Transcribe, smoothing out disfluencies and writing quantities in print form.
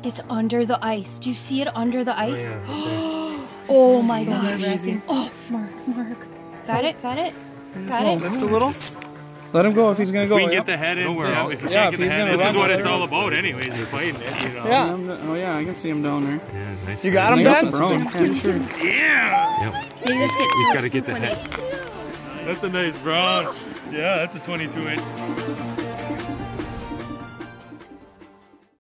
It's under the ice. Do you see it under the ice? Oh, Oh my gosh. Oh, Mark. Got it? Got it? Got it? Lift a little. Let him go if he's gonna go. We can get the head in. Yeah, If we yeah, can't if get the he's head gonna in, this is run what with it's it. all about anyways. You're fighting it, you know. Yeah. Oh yeah, I can see him down there. Yeah, nice. You got him, Yep. Ben? Yeah, sure. Yeah. They just get We just so gotta get the super head. That's a nice brown. Yeah, that's a 22 inch.